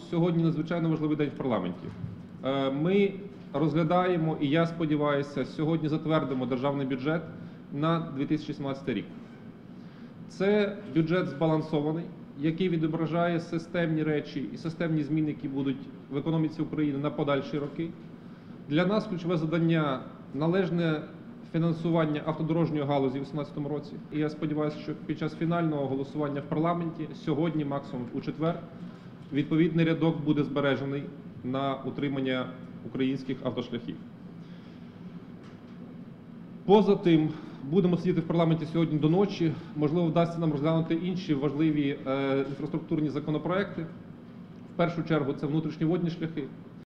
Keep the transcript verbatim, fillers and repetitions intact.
сьогодні надзвичайно важливий день в парламенті. Ми розглядаємо, і я сподіваюся, сьогодні затвердимо державний бюджет на дві тисячі сімнадцятий рік. Це бюджет збалансований, який відображає системні речі і системні зміни, які будуть в економіці України на подальші роки. Для нас ключове завдання – належне фінансування автодорожньої галузі у дві тисячі вісімнадцятому році. І я сподіваюся, що під час фінального голосування в парламенті, сьогодні, максимум у четвер, відповідний рядок буде збережений на утримання українських автошляхів. Поза тим, будемо сидіти в парламенті сьогодні до ночі, можливо, вдасться нам розглянути інші важливі е, інфраструктурні законопроекти. В першу чергу це внутрішні водні шляхи.